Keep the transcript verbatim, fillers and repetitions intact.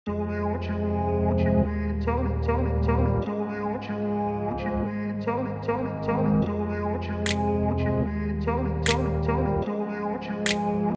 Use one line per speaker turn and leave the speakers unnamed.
Tell me what you want, what you need. Tell me, tell me, tell me, tell me what you want, what you need. Tell me, tell me, tell me.